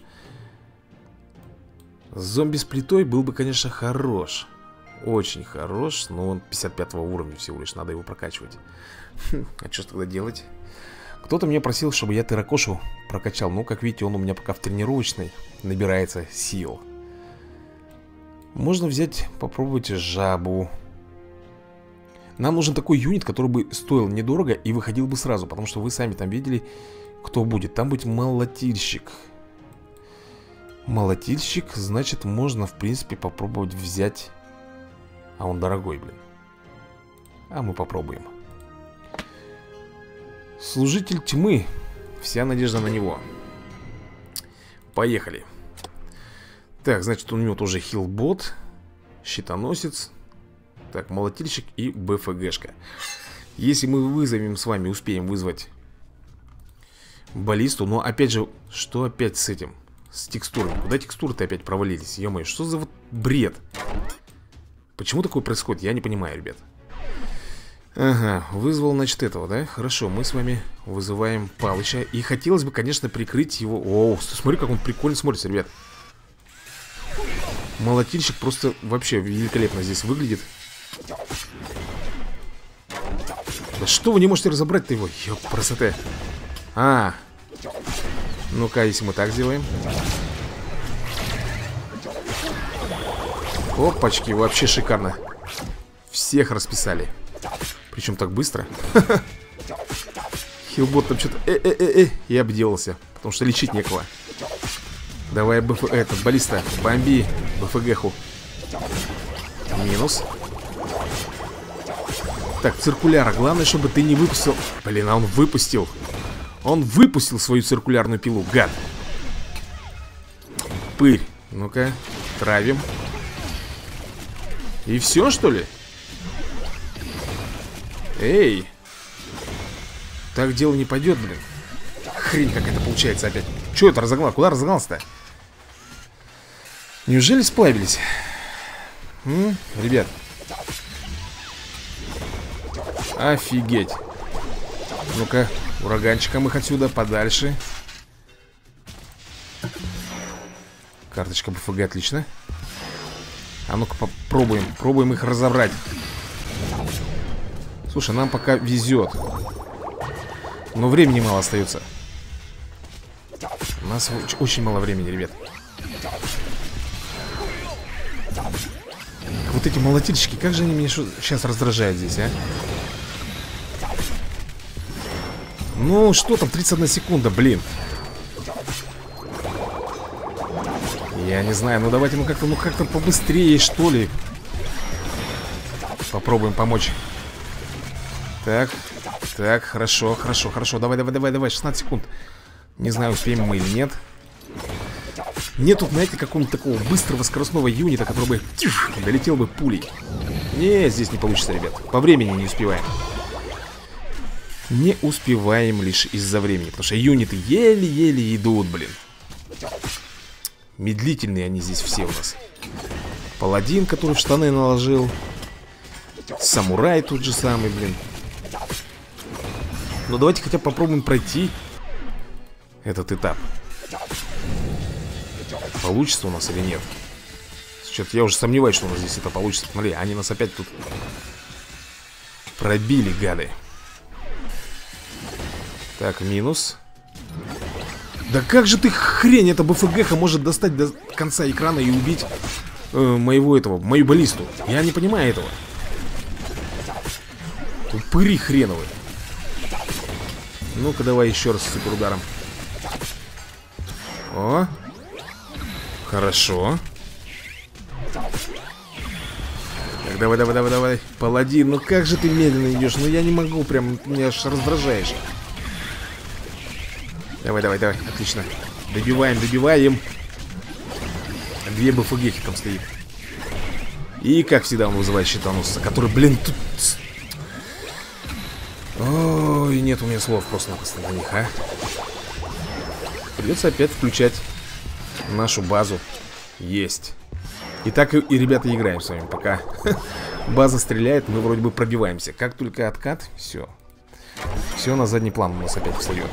Зомби с плитой был бы, конечно, хорош. Очень хорош. Но он 55 уровня всего лишь. Надо его прокачивать. А что тогда делать? Кто-то меня просил, чтобы я Терракошу прокачал. Ну, как видите, он у меня пока в тренировочной набирается сил. Можно взять, попробовать жабу. Нам нужен такой юнит, который бы стоил недорого и выходил бы сразу. Потому что вы сами там видели, кто будет. Там будет молотильщик. Молотильщик, значит, можно, в принципе, попробовать взять. А он дорогой, блин. А мы попробуем. Служитель тьмы. Вся надежда на него. Поехали. Так, значит, у него тоже хилбот, щитоносец. Так, молотильщик и БФГшка. Если мы вызовем с вами, успеем вызвать баллисту. Но опять же, что опять с этим? С текстурами. Куда текстуры-то опять провалились? Ё-моё, что за вот бред? Почему такое происходит? Я не понимаю, ребят. Ага, вызвал, значит, этого, да? Хорошо, мы с вами вызываем Палыча. И хотелось бы, конечно, прикрыть его. О, смотри, как он прикольно смотрится, ребят. Молотильщик просто вообще великолепно здесь выглядит. Да что вы не можете разобрать-то его? Ёп, красота. А, ну-ка, если мы так сделаем. Опачки, вообще шикарно. Всех расписали. Причем так быстро. Хилбот там что-то и обделался. Потому что лечить некого. Давай баллиста, бомби БФГху. Минус. Так, циркуляра. Главное, чтобы ты не выпустил. Блин, а он выпустил. Он выпустил свою циркулярную пилу, гад. Пырь. Ну-ка, травим. И все, что ли? Эй. Так дело не пойдет, блин. Хрень какая-то получается опять. Че это разогнал? Куда разогнался-то? Неужели сплавились? Ребят. Офигеть. Ну-ка, ураганчиком их отсюда подальше. Карточка БФГ, отлично. А ну-ка попробуем. Пробуем их разобрать. Слушай, нам пока везет. Но времени мало остается. У нас очень мало времени, ребят. Вот эти молотильщики, как же они меня сейчас раздражают здесь, а? Ну, что там, 31 секунда, блин. Я не знаю, ну давайте, ну как-то побыстрее, что ли. Попробуем помочь. Так, так, хорошо, хорошо, хорошо. Давай, 16 секунд. Не знаю, успеем мы или нет. Нет тут, знаете, какого-нибудь такого быстрого скоростного юнита, который бы долетел бы пулей. Не, здесь не получится, ребят. По времени не успеваем. Не успеваем лишь из-за времени. Потому что юниты еле-еле идут, блин. Медлительные они здесь все у нас. Паладин, который в штаны наложил. Самурай тот же самый, блин. Но давайте хотя бы попробуем пройти этот этап. Получится у нас или нет? Что-то я уже сомневаюсь, что у нас здесь это получится. Смотри, они нас опять тут пробили, гады. Так, минус. Да как же ты хрень, эта БФГ может достать до конца экрана и убить мою баллисту. Я не понимаю этого. Упыри хреновые. Ну-ка, давай еще раз с суперударом. О, хорошо. Так, давай. Паладин, ну как же ты медленно идешь? Ну я не могу, прям, меня аж раздражаешь. Давай, отлично. Добиваем. Две БФГ там стоит. И, как всегда, он вызывает щитоносца, который, блин, тут... Ой, нет у меня слов просто-напросто на них, а. Придется опять включать нашу базу. Есть. И так и ребята, играем с вами. Пока база стреляет, мы вроде бы пробиваемся. Как только откат, все. Все на задний план у нас опять встает.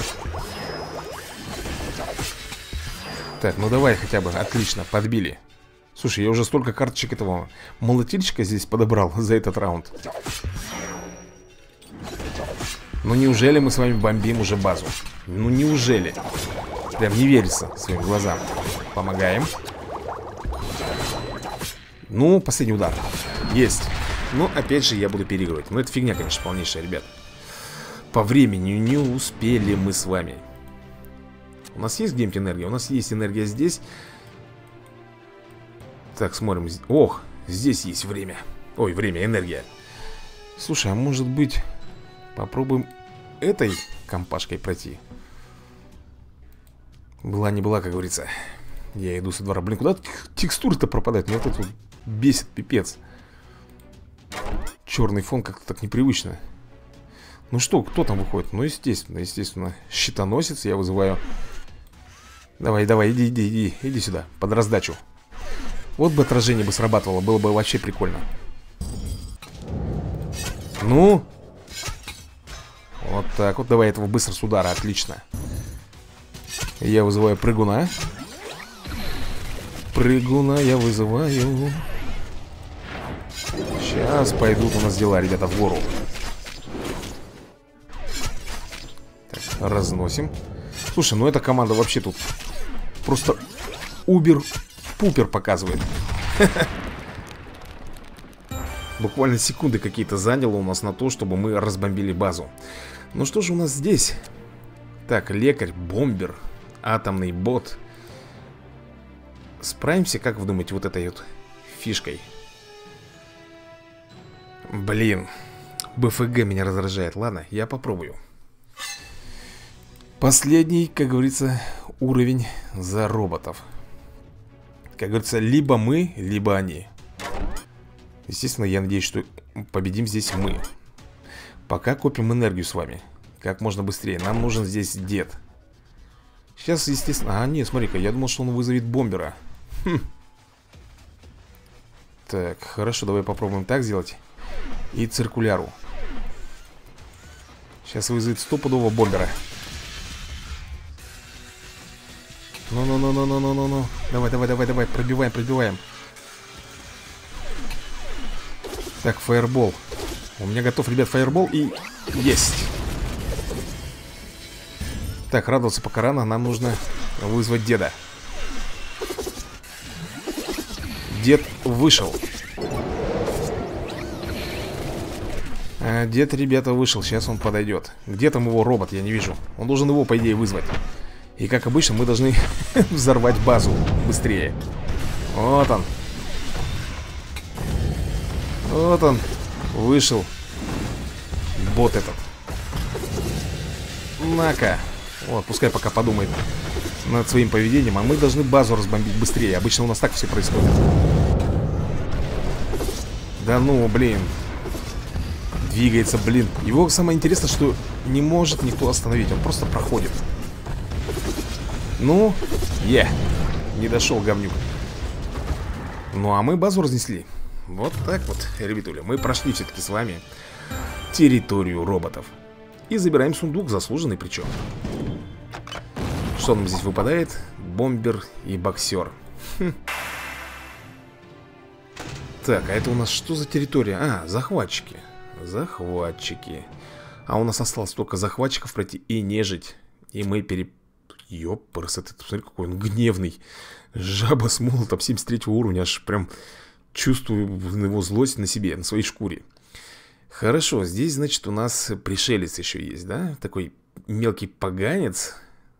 Так, ну давай хотя бы, отлично, подбили. Слушай, я уже столько карточек этого молотильщика здесь подобрал за этот раунд. Ну неужели мы с вами бомбим уже базу? Ну неужели? Прям не верится своим глазам. Помогаем. Ну, последний удар. Есть. Ну, опять же, я буду переигрывать. Ну, это фигня, конечно, полнейшая, ребят. По времени не успели мы с вами. У нас есть где-нибудь энергия? У нас есть энергия здесь. Так, смотрим. Ох, здесь есть время. Ой, время, энергия. Слушай, а может быть попробуем этой компашкой пройти? Была не была, как говорится. Я иду со двора. Блин, куда текстуры-то пропадают? Мне вот это вот бесит, пипец. Черный фон как-то так непривычно. Ну что, кто там выходит? Ну, естественно, щитоносец я вызываю. Давай, иди сюда, под раздачу. Вот бы отражение бы срабатывало, было бы вообще прикольно. Ну. Вот так вот, давай этого быстро с удара, отлично. Я вызываю прыгуна. Прыгуна я вызываю. Сейчас пойдут у нас дела, ребята, в гору. Так, разносим. Слушай, ну эта команда вообще тут просто убер-пупер показывает. Буквально секунды какие-то заняло у нас на то, чтобы мы разбомбили базу. Ну что же у нас здесь? Так, лекарь, бомбер, атомный бот. Справимся, как вы думаете, вот этой вот фишкой? Блин, БФГ меня раздражает. Ладно, я попробую. Последний, как говорится, уровень за роботов. Как говорится, либо мы, либо они. Естественно, я надеюсь, что победим здесь мы. Пока копим энергию с вами как можно быстрее. Нам нужен здесь дед. Сейчас, естественно... А, нет, смотри-ка, я думал, что он вызовет бомбера. Так, хорошо, давай попробуем так сделать. И циркуляру. Сейчас вызовет стопудово бомбера. Ну. Давай, пробиваем. Так, фаербол. У меня готов, ребят, фаербол и... Есть. Так, радоваться пока рано. Нам нужно вызвать деда. Дед вышел. Дед, ребята, вышел. Сейчас он подойдет. Где там его робот? Я не вижу. Он должен его, по идее, вызвать. И, как обычно, мы должны взорвать базу быстрее. Вот он. Вот он. Вышел. Бот этот. На-ка. Вот, пускай пока подумает над своим поведением. А мы должны базу разбомбить быстрее. Обычно у нас так все происходит. Да ну, блин. Двигается, блин. Его самое интересное, что не может никто остановить. Он просто проходит. Ну, не дошел, говнюк. Ну, а мы базу разнесли. Вот так вот, ребятуля. Мы прошли все-таки с вами территорию роботов. и забираем сундук, заслуженный причем. Что нам здесь выпадает? Бомбер и боксер. Так, а это у нас что за территория? А, захватчики. Захватчики. А у нас осталось только захватчиков пройти и нежить. И мы Ёпрс, это, смотри, какой он гневный. Жаба с молотом 73 уровня. Аж прям чувствую его злость на себе, на своей шкуре. Хорошо, здесь, значит, у нас пришелец еще есть, да? Такой мелкий поганец.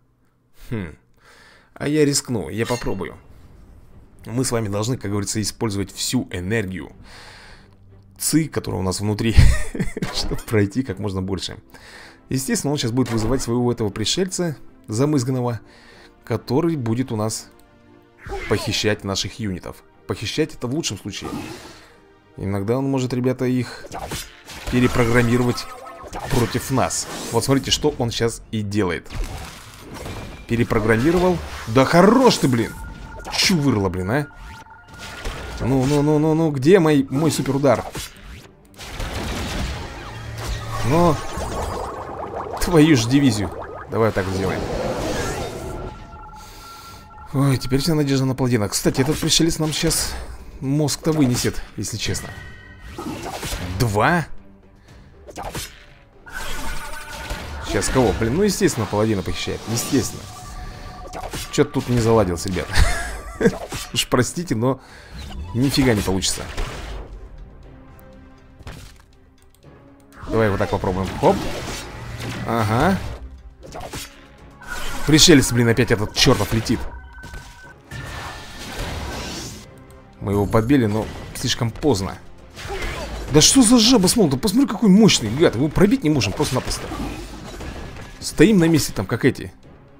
А я рискну, я попробую. Мы с вами должны, как говорится, использовать всю энергию ци, которая у нас внутри, чтобы пройти как можно больше. Естественно, он сейчас будет вызывать своего этого пришельца замызганного, который будет у нас похищать наших юнитов. Похищать это в лучшем случае. Иногда он может, ребята, их перепрограммировать против нас. Вот смотрите, что он сейчас и делает. Перепрограммировал. Да хорош ты, блин. Чу вырла, блин, а? Ну, где мой суперудар? Ну, твою ж дивизию. Давай так сделаем. Ой, теперь вся надежда на паладина. Кстати, этот пришелец нам сейчас мозг-то вынесет, если честно. 2? Сейчас кого? Блин, ну естественно, паладина похищает. Естественно. Что-то тут не заладился, ребят. Уж простите, но нифига не получится. Давай вот так попробуем. Хоп. Ага. Пришелец, блин, опять этот чертов летит. Мы его подбили, но слишком поздно. Да что за жаба с молотом? Посмотри, какой мощный, гад. Его пробить не можем просто-напросто. Стоим на месте там, как эти.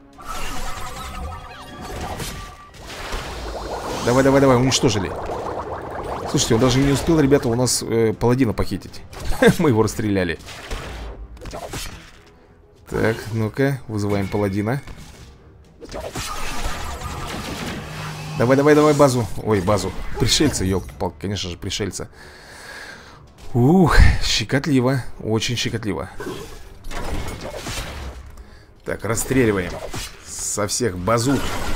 Давай, уничтожили. Слушайте, он даже не успел, ребята, у нас паладина похитить. Мы его расстреляли. Так, ну-ка, вызываем паладина. Давай, базу. Ой, базу. Пришельца, ёлки-палки, конечно же, пришельца. Ух, щекотливо. Очень щекотливо. Так, расстреливаем со всех базук.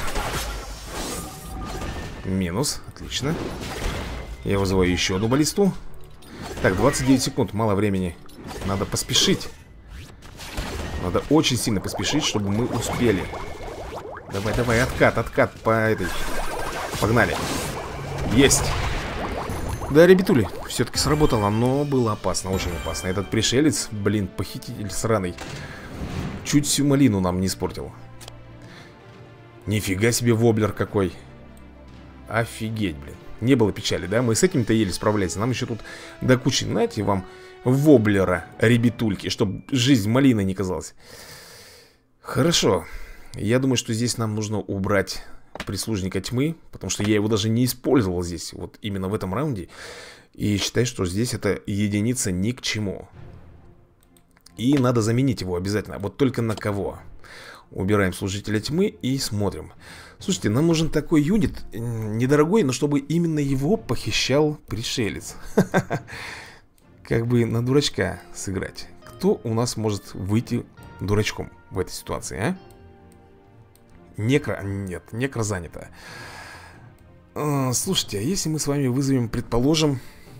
Минус, отлично. Я вызываю еще одну баллисту. Так, 29 секунд, мало времени. Надо поспешить. Надо очень сильно поспешить, чтобы мы успели. Давай, откат по этой. Погнали. Есть. Да, ребятули, все-таки сработало, но было опасно, очень опасно. Этот пришелец, блин, похититель сраный, чуть всю малину нам не испортил. Нифига себе воблер какой. Офигеть, блин. Не было печали, да? Мы с этим-то еле справляемся. Нам еще тут до кучи, знаете, вам воблера, ребятульки, чтобы жизнь малиной не казалась. Хорошо. Я думаю, что здесь нам нужно убрать прислужника тьмы, потому что я его даже не использовал здесь, вот именно в этом раунде. И считаю, что здесь эта единица ни к чему. И надо заменить его обязательно. Вот только на кого? Убираем служителя тьмы и смотрим. Слушайте, нам нужен такой юнит, недорогой, но чтобы именно его похищал пришелец. Как бы на дурачка сыграть. Кто у нас может выйти дурачком в этой ситуации, а? Некро... Нет, некро занято. Слушайте, а если мы с вами вызовем, предположим,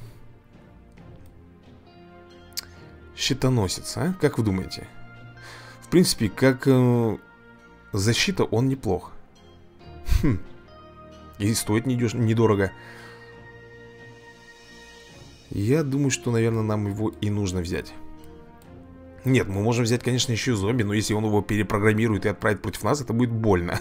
щитоносец, а? Как вы думаете? В принципе, как защита он неплох. И стоит недорого. Я думаю, что, наверное, нам его и нужно взять. Нет, мы можем взять, конечно, еще зомби, но если он его перепрограммирует и отправит против нас, это будет больно.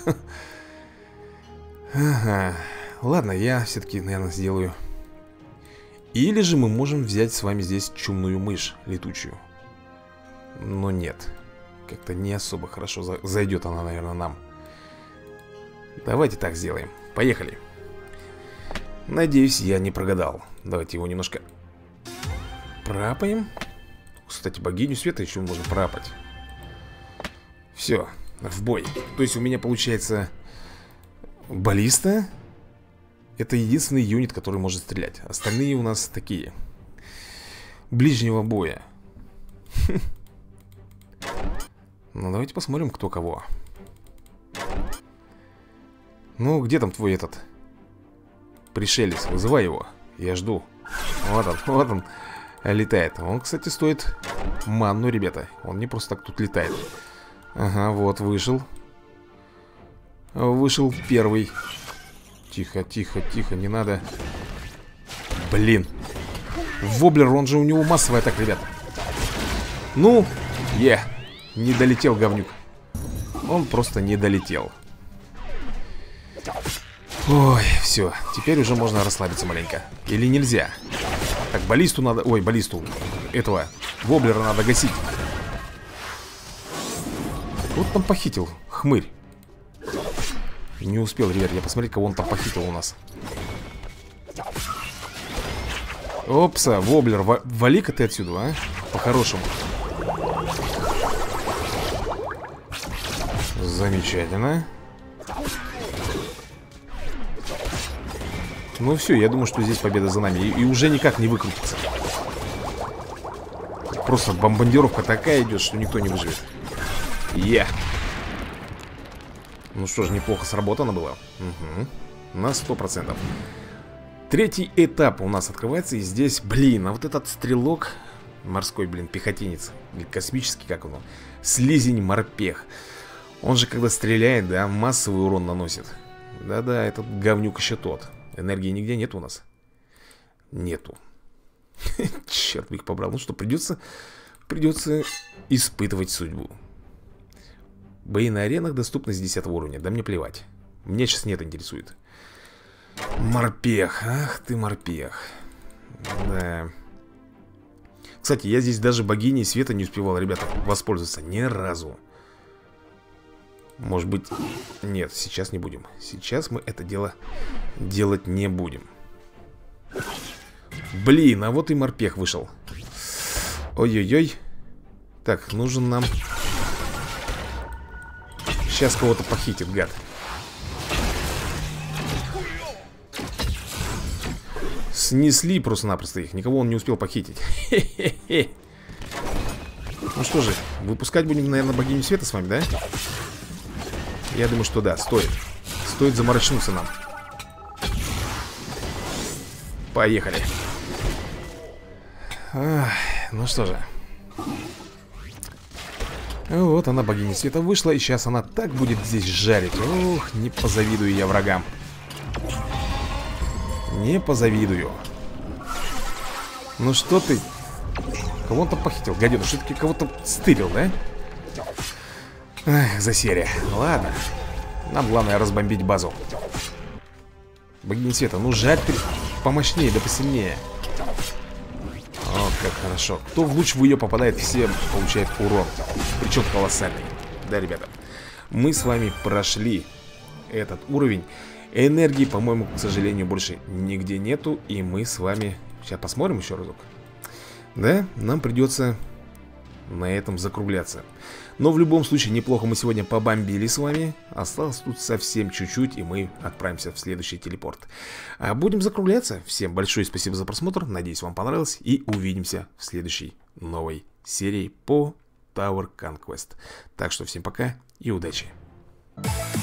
Ага. Ладно, я все-таки, наверное, сделаю. Или же мы можем взять с вами здесь чумную мышь летучую. Но нет. Как-то не особо хорошо зайдет она, наверное, нам. Давайте так сделаем. Поехали. Надеюсь, я не прогадал. Давайте его немножко прапаем. Кстати, богиню света еще можно прапать. Все, в бой. То есть у меня получается баллиста. Это единственный юнит, который может стрелять. Остальные у нас такие ближнего боя. Ну, давайте посмотрим, кто кого. Ну, где там твой этот пришелец? Вызывай его. Я жду. Вот он летает. Он, кстати, стоит манну, ребята. Он не просто так тут летает. Ага, вот, вышел. Вышел первый. Тихо, тихо, тихо, не надо. Блин. Воблер, он же у него массовая атака, ребята. Ну, не долетел говнюк. Он просто не долетел. Ой, все, теперь уже можно расслабиться маленько. Или нельзя? Так, баллисту надо... Ой, баллисту этого воблера надо гасить. Вот там похитил, хмырь. Не успел, ребят, я посмотреть, кого он там похитил у нас. Опса, воблер, вали-ка ты отсюда, а? По-хорошему. Замечательно. Ну все, я думаю, что здесь победа за нами. И уже никак не выкрутится. Просто бомбардировка такая идет, что никто не выживет. Ну что ж, неплохо сработано было. Угу. На 100%. Третий этап у нас открывается. И здесь, блин, а вот этот стрелок морской, блин, пехотинец, или космический, как он, слизень-морпех. Он же, когда стреляет, да, массовый урон наносит. Да-да, этот говнюк еще тот. Энергии нигде нет у нас. Нету. Черт бы их побрал. Ну что, придется испытывать судьбу. Бои на аренах доступны с 10 уровня. Да мне плевать. Меня сейчас нет интересует. Морпех. Ах ты морпех. Да. Кстати, я здесь даже богиней света не успевал, ребята, воспользоваться ни разу. Может быть... Нет, сейчас не будем. Сейчас мы это дело делать не будем. Блин, а вот и морпех вышел. Ой-ой-ой. Так, нужен нам... Сейчас кого-то похитит, гад. Снесли просто-напросто их. Никого он не успел похитить. Хе-хе-хе. Ну что же, выпускать будем, наверное, богиню света с вами, да? Я думаю, что да, стоит. Стоит заморочнуться нам. Поехали. Ну что же. Вот она, богиня света, вышла. И сейчас она так будет здесь жарить. Ох, не позавидую я врагам. Не позавидую. Ну что ты? Кого он там похитил? Гаденыш, все-таки кого-то стырил, да? Эх, за серия. Ладно. Нам главное разбомбить базу. Богиня света, ну жарь ты помощнее, да посильнее. О, как хорошо. Кто в луч в ее попадает, все получает урон. Причем колоссальный. Да, ребята. Мы с вами прошли этот уровень. Энергии, по-моему, к сожалению, больше нигде нету. И мы с вами... Сейчас посмотрим еще разок. Да, нам придется на этом закругляться. Но в любом случае, неплохо мы сегодня побомбили с вами. Осталось тут совсем чуть-чуть, и мы отправимся в следующий телепорт. А будем закругляться. Всем большое спасибо за просмотр. Надеюсь, вам понравилось. И увидимся в следующей новой серии по Tower Conquest. Так что всем пока и удачи.